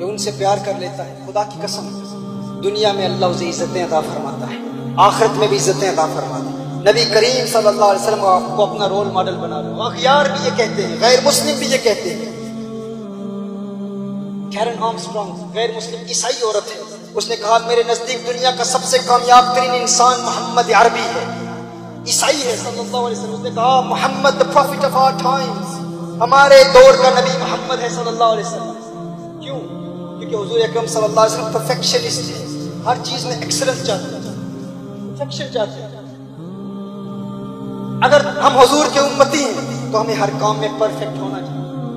جو ان سے پیار کر لیتا ہے، خدا کی قسم دنیا میں اللہ اسے عزتیں عطا فرماتا ہے، آخرت میں بھی عزتیں عطا فرماتا ہے۔ نبی کریم صلی اللہ علیہ وسلم کو اپنا رول ماڈل بنا لو۔ اغیار بھی یہ کہتے ہیں، غیر مسلم بھی یہ کہتے ہیں۔ کیرن آرمسٹرانگ غیر مسلم عیسائی عورت ہے، اس نے کہا میرے نزدیک دنیا کا سب سے کامیاب ترین انسان محمد عربی ہے، عیسائی ہے صلی اللہ علیہ وسلم۔ اس نے کہا محمد the prophet of our times، ہمارے دور کا نبی محمد ہے صلی اللہ علیہ وسلم۔ کیوں؟ کیونکہ حضور اکرم صلی اللہ علیہ وسلم پرفیکشنسٹ ہے، ہر چیز میں ایکسلنس چاہتے ہیں، پرفیکشن چاہتے ہیں۔ اگر ہم حضور کے امتی ہیں تو ہمیں ہر کام میں پرفیکٹ ہونا چاہیے۔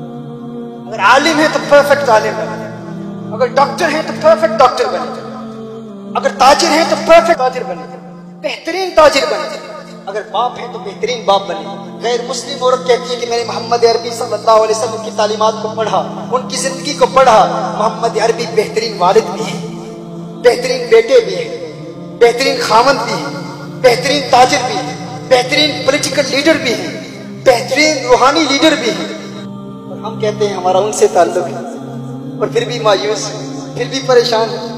اگر عالم ہیں تو پرفیکٹ عالم بنے، اگر ڈاکٹر ہیں تو پرفیکٹ ڈاکٹر بنے، اگر تاجر ہیں تو پرفیکٹ تاجر بنے، بہترین تاجر بنے، اگر باپ ہیں تو بہترین باپ بنے۔ غیر مسلم عورت کہتی ہے کہ میں نے محمد عربی صلی اللہ علیہ وسلم کی تعلیمات کو پڑھا، ان کی زندگی کو پڑھا، محمد عربی بہترین والد بھی ہیں، بہترین بیٹے بھی ہیں، بہترین خاوند بھی ہیں، بہترین تاجر بھی ہیں، بہترین پولیٹیکل لیڈر بھی ہیں، بہترین روحانی لیڈر بھی ہیں، اور ہم کہتے ہیں ہمارا ان سے تعلق ہے، اور پھر بھی مایوس ہیں، پھر بھی پریشان ہیں۔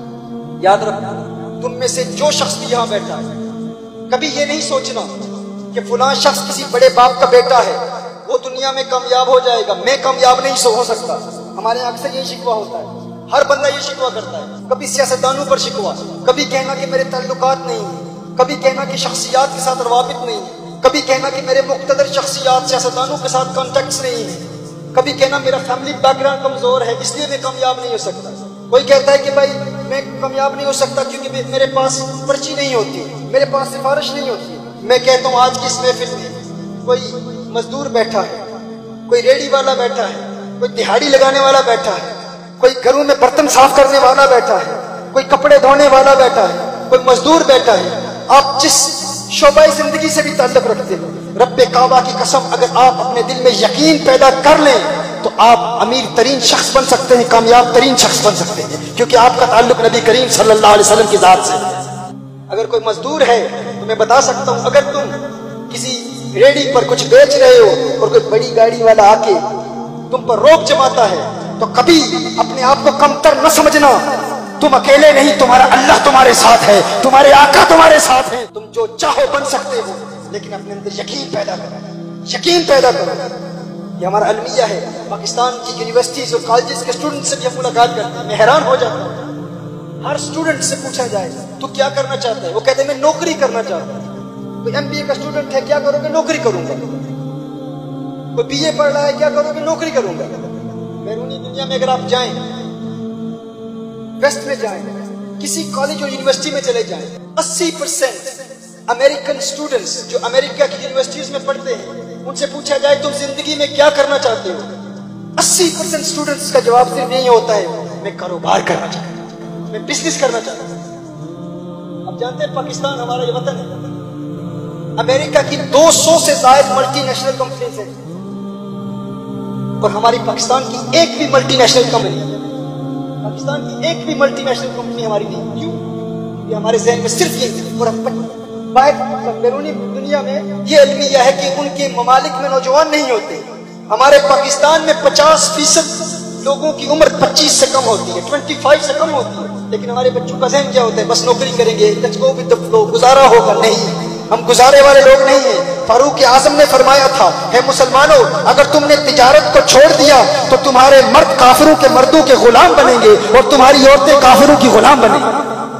یاد رکھنا تم میں سے جو شخص بھی یہاں بیٹھا ہے، کبھی یہ نہیں سوچنا کہ فلاں شخص کسی بڑے باپ کا بیٹا ہے، وہ دنیا میں کامیاب ہو جائے گا، میں کامیاب نہیں ہو سکتا۔ ہمارے یہاں اکثر یہ شکوہ ہوتا ہے، ہر بندہ یہ شکوہ کرتا ہے، کبھی سیاستدانوں پر شکوہ، کبھی کہنا کہ میرے تعلقات نہیں ہیں، کبھی کہنا کہ شخصیات کے ساتھ روابط نہیں ہیں، کبھی کہنا کہ میرے مقتدر شخصیات سیاستدانوں کے ساتھ کانٹیکٹس نہیں ہیں، کبھی کہنا میرا فیملی بیک گراؤنڈ کمزور ہے اس لیے میں کامیاب نہیں ہو سکتا۔ کوئی کہتا ہے کہ بھائی میں کامیاب نہیں ہو سکتا کیونکہ میرے پاس پرچی نہیں ہوتی، میرے پاس سفارش نہیں ہوتی۔ میں کہتا ہوں آج کی اس محفل میں کوئی مزدور بیٹھا ہے، کوئی ریڑھی والا بیٹھا ہے، کوئی دہاڑی لگانے والا بیٹھا ہے، کوئی گھروں میں برتن صاف کرنے والا بیٹھا ہے، کوئی کپڑے دھونے والا بیٹھا ہے، کوئی مزدور بیٹھا ہے۔ آپ جس شعبہ زندگی سے بھی تعلق رکھتے ہیں، رب کعبہ کی قسم اگر آپ اپنے دل میں یقین پیدا کر لیں تو آپ امیر ترین شخص بن سکتے ہیں، کامیاب ترین شخص بن سکتے ہیں، کیونکہ آپ کا تعلق نبی کریم صلی اللہ علیہ وسلم کی ذات سے ہے۔ اگر کوئی مزدور ہے تو میں بتا سکتا ہوں اگر تم کسی ریڑھی پر کچھ بیچ رہے ہو اور کوئی بڑی گاڑی والا آ کے تم پر روک جماتا ہے تو کبھی اپنے آپ کو کمتر نہ سمجھنا، تم اکیلے نہیں، تمہارا اللہ تمہارے ساتھ ہے، تمہارے آقا تمہارے ساتھ ہیں۔ تم جو چاہو بن سکتے ہو، لیکن اپنے اندر یقین پیدا کرو، یقین پیدا کرو۔ یہ ہمارا المیہ ہے، پاکستان کی یونیورسٹیز اور کالجز کے اسٹوڈنٹ سے بھی ہم ملاقات کرتے ہیں، میں حیران ہو جاتا ہوں۔ ہر اسٹوڈنٹ سے پوچھا جائے تو کیا کرنا چاہتا ہے، وہ کہتے ہیں میں نوکری کرنا چاہتا ہوں۔ کوئی MBA کا اسٹوڈنٹ ہے، کیا کرو گے؟ نوکری کروں گا۔ کوئی BA پڑھ رہا ہے، کیا کرو گے؟ نوکری کروں گا۔ بیرونی دنیا میں اگر آپ جائیں، ویسٹ میں جائیں، کسی کالج اور یونیورسٹی میں چلے جائیں، 80% امریکن اسٹوڈنٹس جو امریکہ کی یونیورسٹیز میں پڑھتے ہیں، ان سے پوچھا جائے تم زندگی میں کیا کرنا چاہتے ہو، 80% اسٹوڈنٹس کا جواب صرف یہی ہوتا ہے میں کاروبار کرنا چاہتا ہوں، میں بزنس کرنا چاہتا ہوں۔ اب جانتے ہیں پاکستان ہمارا یہ وطن ہے، امریکہ کی 200 سے زائد ملٹی نیشنل کمپنیز ہیں اور ہماری پاکستان کی ایک بھی ملٹی نیشنل کمپنی، پاکستان کی ایک بھی ملٹی نیشنل کمپنی ہماری نہیں۔ کیوں؟ یہ ہمارے ذہن میں صرف یہ اور باہر بیرونی دنیا میں یہ المیہ ہے کہ ان کے ممالک میں نوجوان نہیں ہوتے۔ ہمارے پاکستان میں 50% لوگوں کی عمر 25 سے کم ہوتی ہے، 25 سے کم ہوتی ہے، لیکن ہمارے بچوں کا ذہن کیا ہوتا ہے؟ بس نوکری کریں گے، let's go with the flow, گزارا ہوگا۔ نہیں، ہم گزارے والے لوگ نہیں ہیں۔ فاروق اعظم نے فرمایا تھا ہے مسلمانوں اگر تم نے تجارت کو چھوڑ دیا تو تمہارے مرد کافروں کے مردوں کے غلام بنیں گے اور تمہاری عورتیں کافروں کی غلام بنیں گی۔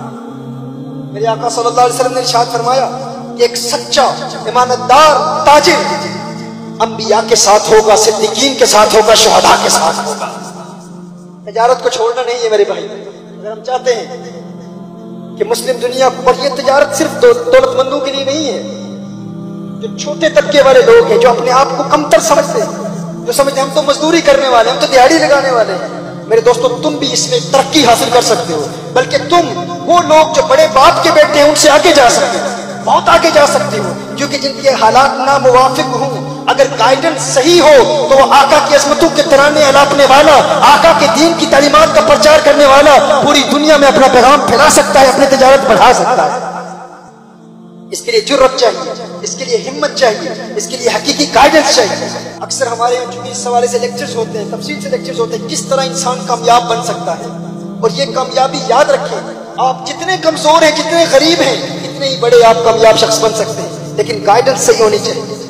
میرے آقا صلی اللہ علیہ وسلم نے ارشاد فرمایا کہ ایک سچا ایماندار تاجر انبیاء کے ساتھ ہوگا، صدیقین کے ساتھ ہوگا، شہداء کے ساتھ ہوگا۔ تجارت کو چھوڑنا نہیں ہے میرے بھائی۔ اگر ہم چاہتے ہیں کہ مسلم دنیا پر یہ تجارت صرف دولت مندوں کے لیے نہیں ہے، جو چھوٹے طبقے والے لوگ ہیں، جو اپنے آپ کو کمتر سمجھتے ہیں، جو سمجھتے ہیں ہم تو مزدوری کرنے والے ہیں، ہم تو دیہڑی لگانے والے ہیں، میرے دوستو تم بھی اس میں ترقی حاصل کر سکتے ہو، بلکہ تم وہ لوگ جو بڑے باپ کے بیٹے ہیں ان سے آگے جا سکتے ہو، بہت آگے جا سکتے ہو، کیونکہ جن کے حالات ناموافق ہوں اگر گائیڈنس صحیح ہو تو وہ آقا کی عظمتوں کے ترانے الاپنے والا، آقا کے دین کی تعلیمات کا پرچار کرنے والا پوری دنیا میں اپنا پیغام پھیلا سکتا ہے، اپنی تجارت بڑھا سکتا ہے۔ اس کے لیے جرأت چاہیے، اس کے لیے ہمت چاہیے، اس کے لیے حقیقی گائیڈنس چاہیے۔ اکثر ہمارے یہاں چونکہ اس حوالے سے لیکچرز ہوتے ہیں، تفصیل سے لیکچرز ہوتے ہیں، کس طرح انسان کامیاب بن سکتا ہے۔ اور یہ کامیابی یاد رکھیں، آپ جتنے کمزور ہیں، جتنے غریب ہیں، اتنے ہی بڑے آپ کامیاب شخص بن سکتے ہیں، لیکن گائیڈنس صحیح ہونی چاہیے۔